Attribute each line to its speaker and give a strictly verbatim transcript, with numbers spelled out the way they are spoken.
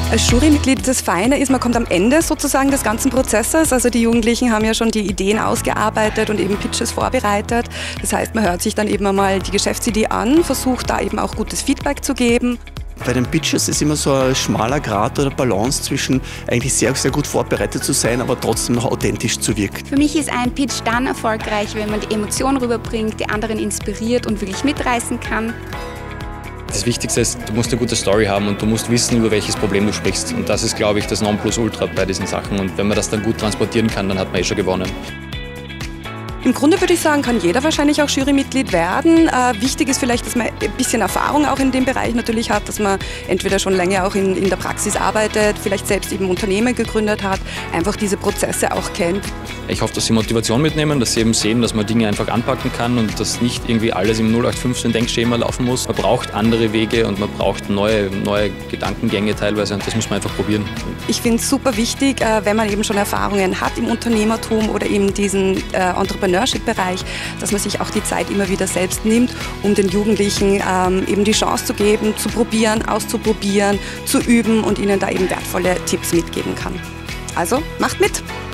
Speaker 1: Als Jurymitglied das Feine ist, man kommt am Ende sozusagen des ganzen Prozesses. Also die Jugendlichen haben ja schon die Ideen ausgearbeitet und eben Pitches vorbereitet. Das heißt, man hört sich dann eben einmal die Geschäftsidee an, versucht da eben auch gutes Feedback zu geben.
Speaker 2: Bei den Pitches ist immer so ein schmaler Grat oder Balance zwischen eigentlich sehr, sehr gut vorbereitet zu sein, aber trotzdem noch authentisch zu wirken.
Speaker 3: Für mich ist ein Pitch dann erfolgreich, wenn man die Emotionen rüberbringt, die anderen inspiriert und wirklich mitreißen kann.
Speaker 4: Das Wichtigste ist, du musst eine gute Story haben und du musst wissen, über welches Problem du sprichst. Und das ist, glaube ich, das Nonplusultra bei diesen Sachen. Und wenn man das dann gut transportieren kann, dann hat man eh schon gewonnen.
Speaker 1: Im Grunde würde ich sagen, kann jeder wahrscheinlich auch Jurymitglied werden. Äh, wichtig ist vielleicht, dass man ein bisschen Erfahrung auch in dem Bereich natürlich hat, dass man entweder schon länger auch in, in der Praxis arbeitet, vielleicht selbst eben Unternehmen gegründet hat, einfach diese Prozesse auch kennt.
Speaker 4: Ich hoffe, dass sie Motivation mitnehmen, dass sie eben sehen, dass man Dinge einfach anpacken kann und dass nicht irgendwie alles im null acht fünfzehn Denkschema laufen muss. Man braucht andere Wege und man braucht neue, neue Gedankengänge teilweise und das muss man einfach probieren.
Speaker 1: Ich finde es super wichtig, äh, wenn man eben schon Erfahrungen hat im Unternehmertum oder eben diesen äh, Entrepreneurship-Bereich, dass man sich auch die Zeit immer wieder selbst nimmt, um den Jugendlichen ähm, eben die Chance zu geben, zu probieren, auszuprobieren, zu üben und ihnen da eben wertvolle Tipps mitgeben kann. Also macht mit!